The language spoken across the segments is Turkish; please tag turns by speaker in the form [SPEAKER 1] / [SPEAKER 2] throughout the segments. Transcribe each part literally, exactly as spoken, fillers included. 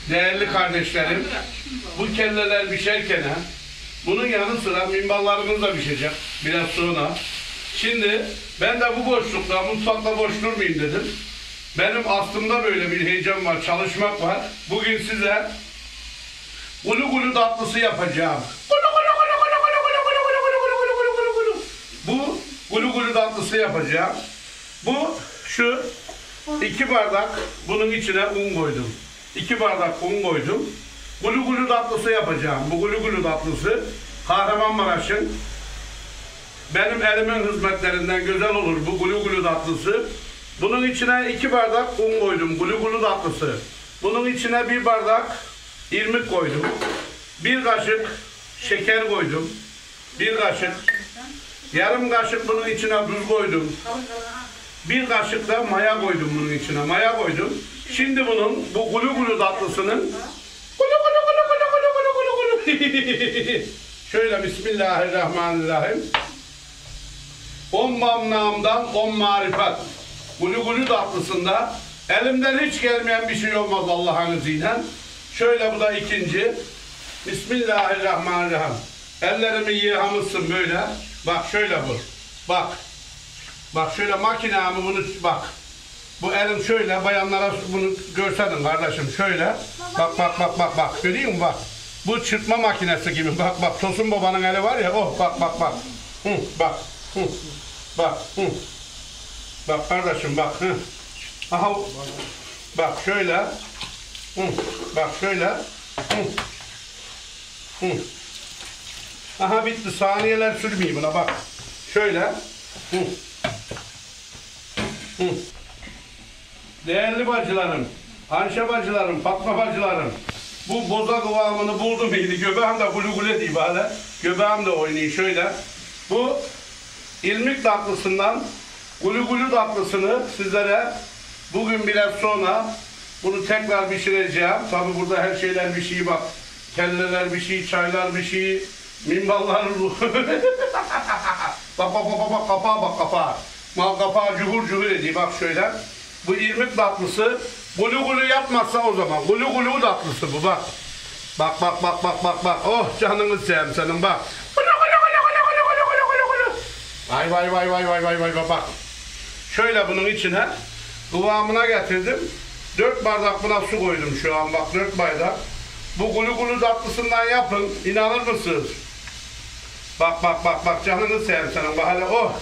[SPEAKER 1] Değerli kardeşlerim, bu kelleler pişerken bunun yanı sıra mimbarlarımız da pişecek biraz sonra. Şimdi ben de bu boşlukta, mutfakta boş durmayayım dedim. Benim aslında böyle bir heyecan var, çalışmak var. Bugün size gulu gulu tatlısı yapacağım. Bu gulu gulu tatlısı yapacağım. Bu şu iki bardak bunun içine un koydum. iki bardak un koydum. Gulu gulu tatlısı yapacağım. Bu gulu gulu tatlısı Kahramanmaraş'ın benim elimin hizmetlerinden güzel olur bu gulu gulu tatlısı. Bunun içine iki bardak un koydum. Gulu gulu tatlısı. Bunun içine bir bardak irmik koydum. Bir kaşık şeker koydum. Bir kaşık. Yarım kaşık bunun içine tuz koydum. Bir kaşık da maya koydum bunun içine. Maya koydum. Şimdi bunun bu gulu gulu tatlısının gulu gulu gulu gulu gulu gulu gulu gulu şöyle Bismillahirrahmanirrahim. On mamnamdan on marifet. Gulu gulu tatlısında elimden hiç gelmeyen bir şey olmaz Allah'ın izniyle. Şöyle bu da ikinci. Bismillahirrahmanirrahim. Ellerimi yıkamışsın böyle. Bak şöyle bu. Bak. Bak şöyle makinamı bunu bak. Bu elim şöyle bayanlara bunu görseydin kardeşim şöyle. Bak bak bak bak bak. Görüyor musun bak. Bu çırpma makinesi gibi. Bak bak Tosun babanın eli var ya. Oh bak bak bak. Hı, bak. Hı, bak. Hı. Bak kardeşim bak. Hı. Aha. Bak şöyle. Hı. Bak şöyle. Hı. Hı. Aha bitti. Saniyeler sürmeyeyim buna bak. Şöyle. Hı. Hı. Değerli bacılarım, Ayşe bacılarım, Fatma bacılarım, bu boza kıvamını buldu muydu? Göbeğim de gulu gulu diye böyle. Göbeğim de oynuyor şöyle. Bu irmik tatlısından gulu gulu tatlısını sizlere bugün biraz sonra bunu tekrar pişireceğim. Tabi burada her şeyler bir şey bak. Kelleler bir şey, çaylar bir şey, mimballar bak bak bak bak kapağa bak kapağa. Mal kapağı cuhur cuhur ediyor bak şöyle. Bu irmik tatlısı gulu gulu yapmazsa o zaman gulu gulu tatlısı bu bak. Bak bak bak bak bak bak. Oh canını seveyim senin bak. Gulu gulu gulu gulu gulu gulu gulu gulu. Vay vay vay vay vay vay vay bak. Şöyle bunun içine kıvamına getirdim. Dört bardak buna su koydum şu an bak dört bardak. Bu gulu gulu tatlısından yapın. İnanır mısınız? Bak bak bak bak canını seveyim senin bak hele oh.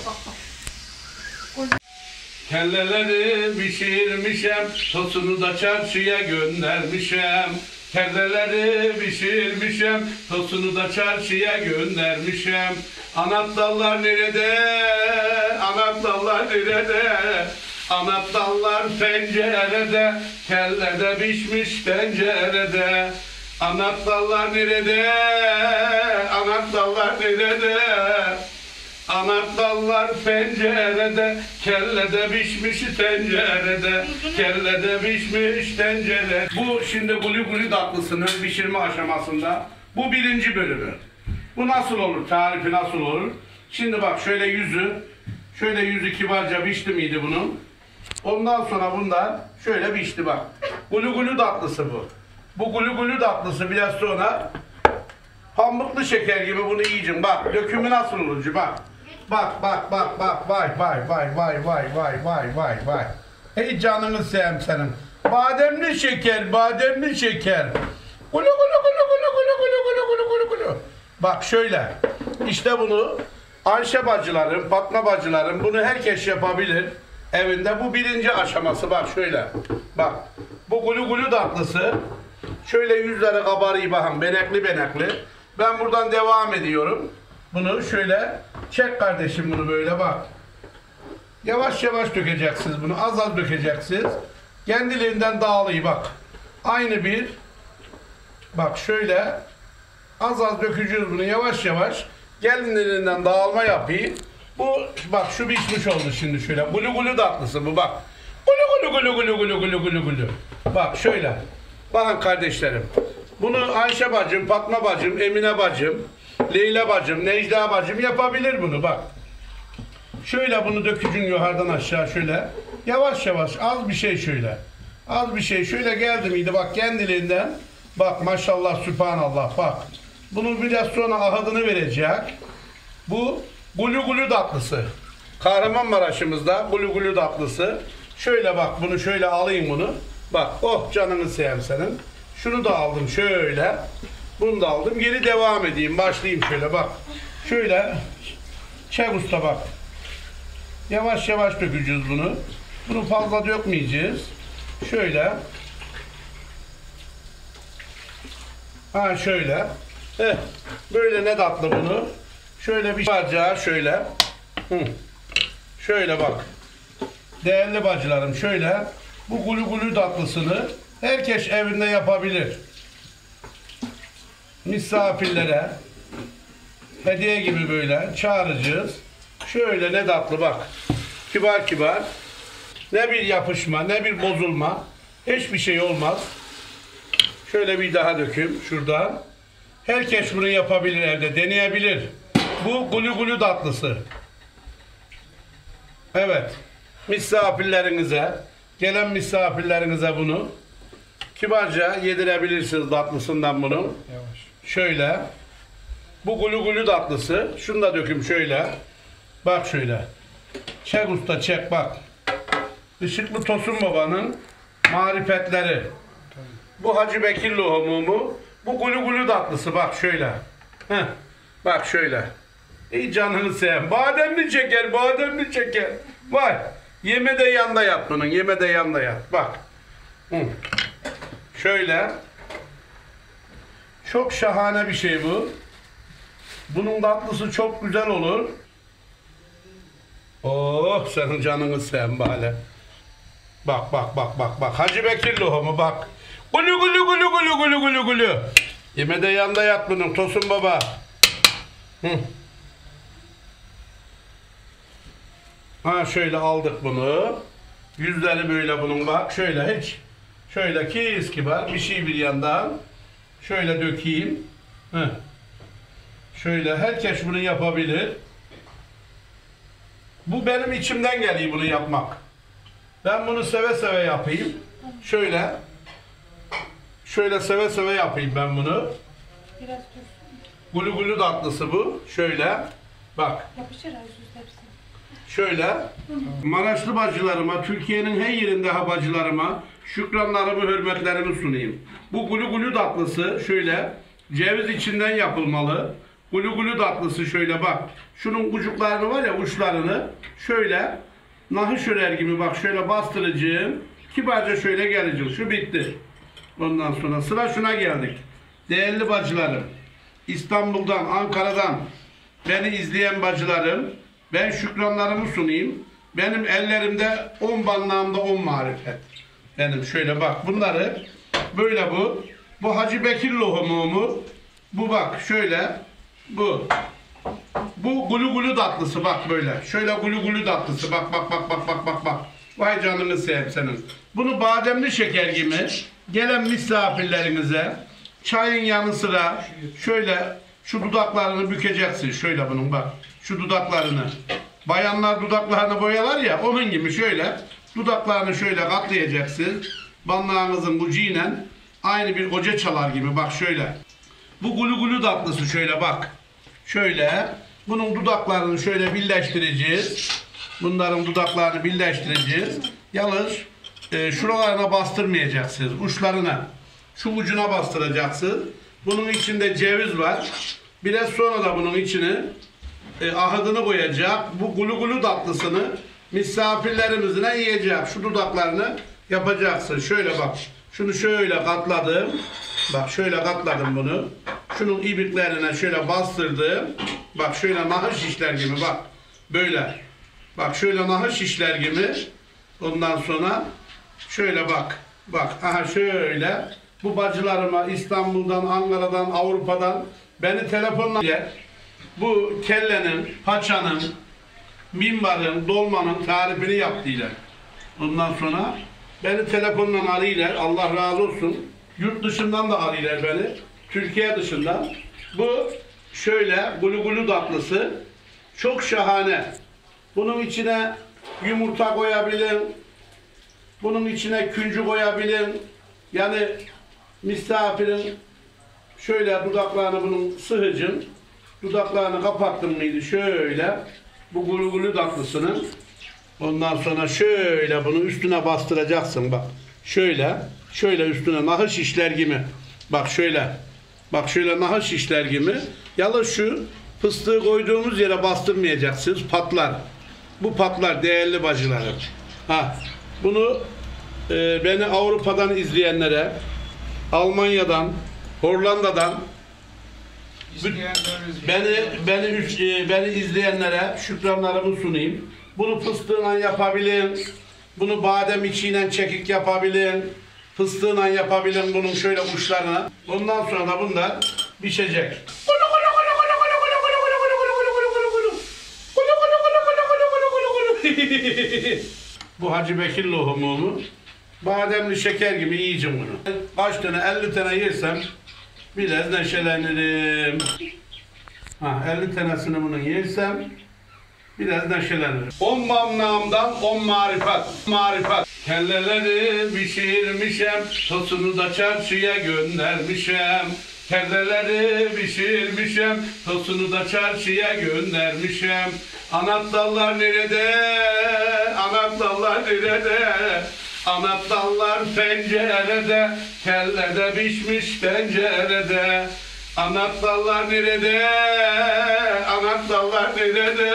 [SPEAKER 1] Kelleleri pişirmişem, tosunu da çarşıya göndermişem. Kelleleri pişirmişem, tosunu da çarşıya göndermişem. Anahtarlar nerede? Anahtarlar nerede? Anahtarlar pencerede, kellede pişmiş tencerede. Anahtarlar nerede? Anahtarlar nerede? Anahtarlar pencerede, kellede pişmiş tencerede, kellede pişmiş tencerede. Bu şimdi gulu gulu tatlısının pişirme aşamasında bu birinci bölümü. Bu nasıl olur? Tarifi nasıl olur? Şimdi bak şöyle yüzü, şöyle yüzü kibarca pişti miydi bunun? Ondan sonra bunda şöyle pişti bak. Gulu gulu tatlısı bu. Bu gulu gulu tatlısı biraz sonra pamuklu şeker gibi bunu yiyeceğim. Bak dökümü nasıl olur bak. Bak bak bak bak vay vay vay vay vay vay vay vay vay. Hey canını seveyim senin. Bademli şeker, bademli şeker. Gulu gulu gulu gulu gulu gulu gulu gulu gulu gulu. Bak şöyle. İşte bunu Ayşe bacılarım, Fatma bacılarım bunu herkes yapabilir. Evinde bu birinci aşaması bak şöyle. Bak bu gulu gulu tatlısı. Şöyle yüzleri kabarıyor bakın benekli benekli. Ben buradan devam ediyorum. Bunu şöyle çek kardeşim bunu böyle bak. Yavaş yavaş dökeceksiniz bunu. Az az dökeceksiniz. Kendiliğinden dağılıyor bak. Aynı bir bak şöyle az az dökeceğiz bunu yavaş yavaş. Kendiliğinden dağılma yapıyor. Bu bak şu pişmiş oldu şimdi şöyle. Gulu gulu tatlısı bu bak. Gulu gulu gulu gulu gulu gulu gulu gulu. Bak şöyle. Bakın kardeşlerim. Bunu Ayşe bacım, Fatma bacım, Emine bacım, Leyla bacım, Necda bacım yapabilir bunu bak. Şöyle bunu dökücün yukarıdan aşağı şöyle. Yavaş yavaş az bir şey şöyle. Az bir şey şöyle geldi miydi bak kendiliğinden. Bak maşallah sübhanallah bak. Bunu biraz sonra ahadını verecek. Bu gulu gulu tatlısı. Kahramanmaraş'ımızda gulu gulu tatlısı. Şöyle bak bunu şöyle alayım bunu. Bak oh canını seveyim senin. Şunu da aldım şöyle. Bunu da aldım. Geri devam edeyim. Başlayayım şöyle bak. Şöyle. Çek usta bak. Yavaş yavaş dökeceğiz bunu. Bunu fazla dökmeyeceğiz. Şöyle. Ha şöyle. Heh. Böyle ne tatlı bunu. Şöyle bir parça şöyle. Hı. Şöyle bak. Değerli bacılarım şöyle. Bu gulu gulu tatlısını herkes evinde yapabilir. Misafirlere hediye gibi böyle çağıracağız. Şöyle ne tatlı bak. Kibar kibar. Ne bir yapışma, ne bir bozulma. Hiçbir şey olmaz. Şöyle bir daha döküm şuradan. Herkes bunu yapabilir evde, deneyebilir. Bu gulu gulu tatlısı. Evet. Misafirlerinize, gelen misafirlerinize bunu kibarca yedirebilirsiniz tatlısından bunu. Yavaş. Şöyle. Bu gulu gulu tatlısı. Şunu da döküm şöyle. Bak şöyle. Çek usta çek bak. Işıklı Tosun Baba'nın marifetleri. Bu Hacı Bekir lohumu. Bu gulu gulu tatlısı bak şöyle. Heh. Bak şöyle. Ey canını seveyim. Bademli çeker, bademli çeker. Vay. Yeme de yanda yat bunun. Yeme de yanda yat. Bak. Hı. Şöyle. Çok şahane bir şey bu. Bunun tatlısı çok güzel olur. Oh senin canını seveyim bari. Bak bak bak bak bak. Hacı Bekir lohumu bak. Gulu gulu gulu gulu gulu gulu gulu. Yeme de yanda yat bunun Tosun Baba. Hı. Ha şöyle aldık bunu. Yüzleri böyle bunun bak. Şöyle hiç. Şöyle kiz kibar bir şey bir yandan. Şöyle dökeyim. Heh. Şöyle herkes bunu yapabilir. Bu benim içimden geliyor bunu yapmak. Ben bunu seve seve yapayım. Şöyle. Şöyle seve seve yapayım ben bunu.
[SPEAKER 2] Biraz
[SPEAKER 1] Gulu gulu tatlısı bu. Şöyle. Bak.
[SPEAKER 2] yapışır üst hepsi.
[SPEAKER 1] Şöyle. Maraşlı bacılarıma, Türkiye'nin her yerinde ha bacılarıma şükranlarımı, hürmetlerimi sunayım. Bu gulu gulu tatlısı şöyle ceviz içinden yapılmalı. Gulu gulu tatlısı şöyle bak. Şunun ucuklarını var ya uçlarını şöyle nahış örer gibi bak şöyle bastıracağım. Kibarca şöyle geleceğim. Şu bitti. Ondan sonra sıra şuna geldik. Değerli bacılarım, İstanbul'dan, Ankara'dan beni izleyen bacılarım, ben şükranlarımı sunayım. Benim ellerimde on banlağımda on marifet. Benim şöyle bak bunları böyle bu. Bu Hacı Bekir lohumu. Bu bak şöyle. Bu. Bu gulu gulu tatlısı bak böyle. Şöyle gulu gulu tatlısı bak bak bak bak bak bak bak. Vay canını seveyim senin. Bunu bademli şeker gibi gelen misafirlerinize çayın yanı sıra şöyle şu dudaklarını bükeceksin. Şöyle bunun bak. Şu dudaklarını. Bayanlar dudaklarını boyalar ya onun gibi şöyle dudaklarını şöyle katlayacaksın. Banlağınızın ucuyla aynı bir hoca çalar gibi bak şöyle. Bu gulu gulu tatlısı şöyle bak. Şöyle bunun dudaklarını şöyle birleştireceğiz. Bunların dudaklarını birleştireceğiz. Yalnız e, şuralarına bastırmayacaksınız. Uçlarına. Şu ucuna bastıracaksınız. Bunun içinde ceviz var. Biraz sonra da bunun içine e, ahadını koyacak. Bu gulu gulu tatlısını misafirlerimizle yiyecek. Şu dudaklarını yapacaksın. Şöyle bak. Şunu şöyle katladım. Bak şöyle katladım bunu. Şunun ibiklerine şöyle bastırdım. Bak şöyle nahır şişler gibi bak. Böyle. Bak şöyle nahır şişler gibi. Ondan sonra şöyle bak. Bak aha şöyle. Bu bacılarıma İstanbul'dan, Ankara'dan, Avrupa'dan beni telefonla bu kellenin, paçanın, minbarın, dolmanın tarifini yaptılar. Ondan sonra beni telefonla arıyorlar. Allah razı olsun. Yurt dışından da arıyorlar beni. Türkiye dışından. Bu şöyle gulu gulu tatlısı. Çok şahane. Bunun içine yumurta koyabilirim. Bunun içine küncü koyabilin. Yani misafirin şöyle dudaklarını bunun sıhıcın. Dudaklarını kapattın mıydı şöyle. Bu gulu gulu tatlısının. Ondan sonra şöyle bunu üstüne bastıracaksın bak. Şöyle. Şöyle üstüne nahır şişler gibi. Bak şöyle. Bak şöyle nahır şişler gibi. Yalnız şu fıstığı koyduğumuz yere bastırmayacaksınız. Patlar. Bu patlar değerli bacılarım. Ha, bunu e, beni Avrupa'dan izleyenlere, Almanya'dan, Hollanda'dan beni beni üç, e, beni izleyenlere şükranlarımı sunayım. Bunu fıstığıyla yapabilin. Bunu badem içiyle çekik yapabilin. Fıstığıyla yapabilin bunun şöyle uçlarına. Ondan sonra da bunlar pişecek. Bu Hacı Bekir lohumu. Bademli şeker gibi yiyeceğim bunu. Kaç tane, elli tane yersem biraz neşelenirim. Ha, elli tanesini bunu yersem biraz neşelenirim. On mamnamdan on marifet. Marifet. Kelleleri pişirmişem, tosunu da çarşıya göndermişem. Kelleleri pişirmişem, tosunu da çarşıya göndermişem. Anahtarlar nerede? Anahtarlar nerede? Anahtarlar pencerede, kellede pişmiş tencerede. Anahtarlar nerede? Anahtarlar nerede?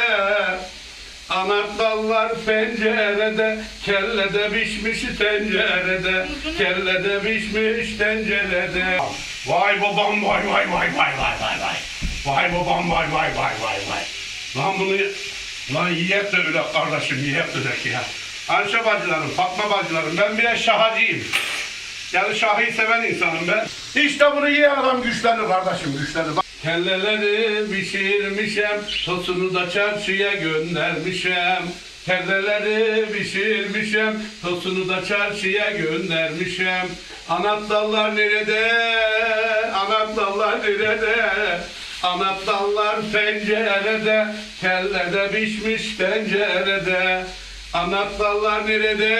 [SPEAKER 1] Anahtarlar pencerede, kellede pişmiş tencerede, kellede pişmiş tencerede. Vay babam vay vay vay vay vay vay vay. Vay babam vay vay vay vay vay. Lan bunu, lan yiyip de öyle kardeşim, yiyip de öyle ya. Ayşe bacılarım, Fatma bacılarım, ben bile şahacıyım. Yani şahıyı seven insanım ben. İşte bunu yiyen adam güçlenir kardeşim, güçlenir. Kelleleri pişirmişem, tosunu da çarşıya göndermişem. Kelleleri pişirmişem, tosunu da çarşıya göndermişem. Anahtarlar nerede? Anahtarlar nerede? Anahtarlar pencerede, kellede pişmiş tencerede. Anahtarlar nerede?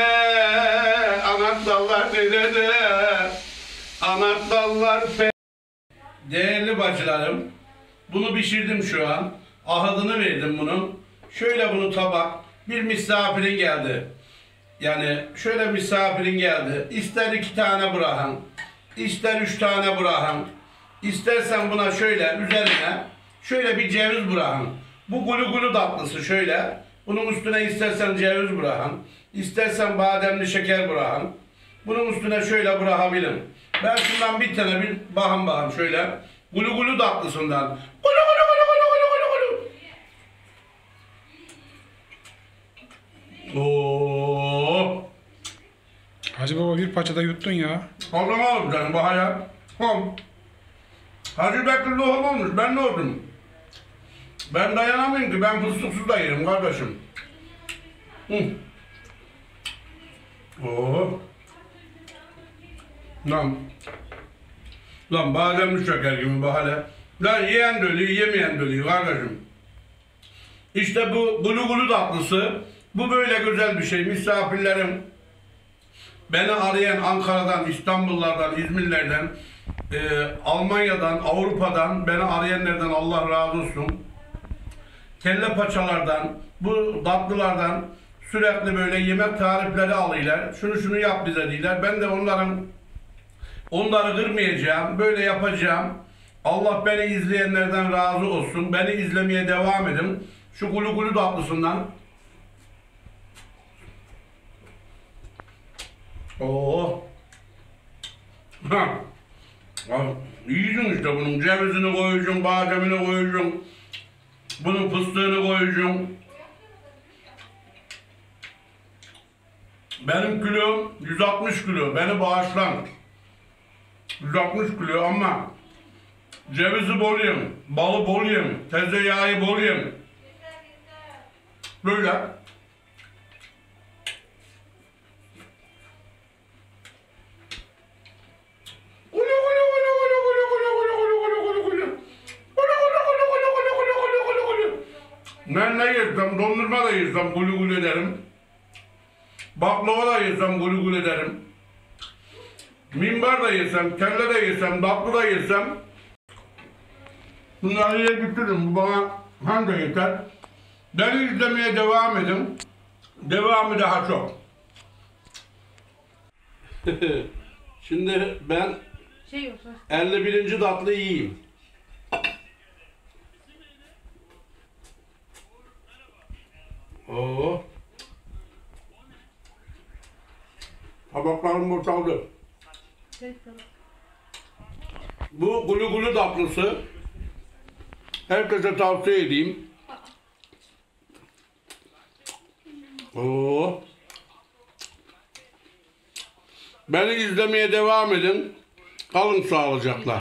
[SPEAKER 1] Anahtarlar nerede? Anahtarlar pencerede. Değerli bacılarım, bunu pişirdim şu an. Ahadını verdim bunun. Şöyle bunu tabak, bir misafirin geldi. Yani şöyle misafirin geldi. İster iki tane bırakın, ister üç tane bırakın. İstersen buna şöyle üzerine şöyle bir ceviz bırakın. Bu gulu gulu tatlısı şöyle. Bunun üstüne istersen ceviz bırakın. İstersen bademli şeker bırakın. Bunun üstüne şöyle bırakabilirim. Ben şundan bir tane bir bakın bakın şöyle. Gulu gulu tatlısından. Gulu gulu gulu gulu gulu gulu. Oo.
[SPEAKER 3] Hacı baba bir parçada yuttun ya.
[SPEAKER 1] O zaman olur canım bu hayat. Hom. Hacı Bekir lohum olmuş. Ben ne oldum? Ben dayanamayayım ki. Ben fıstıksız da yerim kardeşim. Hı. Oo. Lan. Lan bademli şeker gibi bu hale. Lan yiyen de ölüyor, yemeyen de ölüyor kardeşim. İşte bu gulu gulu tatlısı. Bu böyle güzel bir şey. Misafirlerim beni arayan Ankara'dan, İstanbul'lardan, İzmir'lerden, e, Almanya'dan, Avrupa'dan beni arayanlardan Allah razı olsun. Kelle paçalardan, bu tatlılardan sürekli böyle yemek tarifleri alıyorlar. Şunu şunu yap bize diyorlar. Ben de onların onları kırmayacağım, böyle yapacağım. Allah beni izleyenlerden razı olsun. Beni izlemeye devam edin. Şu gulu gulu tatlısından. Oo. Ha. Yiyeceksin işte bunun cevizini koyacaksın, bademini koyacaksın. Bunun fıstığını koyacaksın. Benim kilom yüz altmış kilo. Beni bağışlan. yüz altmış kilo ama cevizi bol yem, balı bol yem, teze yağı bol yem. Böyle. Ben ne yersem, dondurma da yersem gulu gulu ederim. Baklava da yesem gulu gulu ederim. Mimbar da yesem, kelle de yesem, tatlı da yesem. Bunları ye bitiririm. Bu bana hem de yeter. Beni izlemeye devam edin. Devamı daha çok. Şimdi ben
[SPEAKER 2] Şey yoksa.
[SPEAKER 1] elli birinci tatlı yiyeyim. Oo. Tabaklarım boşaldı.
[SPEAKER 2] Tek
[SPEAKER 1] Bu gulu gulu tatlısı. Herkese tavsiye edeyim. Oo. Beni izlemeye devam edin. Kalın sağlıcakla.